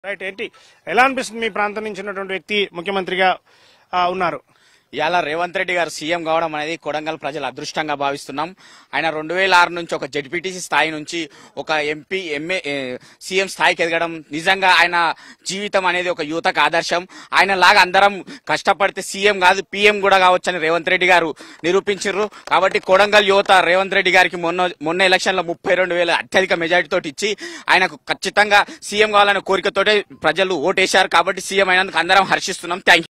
Right ఏంటి ఎలా అనిపిస్తుంది మీ ప్రాంతం నుంచి ఉన్నటువంటి వ్యక్తి ముఖ్యమంత్రిగా ఉన్నారు ఇవాళ రేవంత్ రెడ్డి గారు సీఎం కావడం అనేది కొడంగల్ ప్రజలు అదృష్టంగా భావిస్తున్నాం. ఆయన 2006 నుంచి ఒక జెడ్పీటీసీ స్థాయి నుంచి ఒక ఎంపీ సీఎం స్థాయికి ఎదగడం నిజంగా ఆయన జీవితం అనేది ఒక యువతకు ఆదర్శం. ఆయన లాగా అందరం కష్టపడితే సీఎం కాదు పీఎం కూడా కావచ్చని రేవంత్ రెడ్డి గారు నిరూపించారు. కాబట్టి కొడంగల్ యువత రేవంత్ రెడ్డి గారికి మొన్న ఎలక్షన్ లో 32,000 అత్యధిక మెజారిటీ తోటి ఇచ్చి ఆయనకు ఖచ్చితంగా సీఎం కావాలనే కోరికతోటే ప్రజలు ఓటేశారు. కాబట్టి సీఎం అయినందుకు అందరం హర్షిస్తున్నాం. Thank you.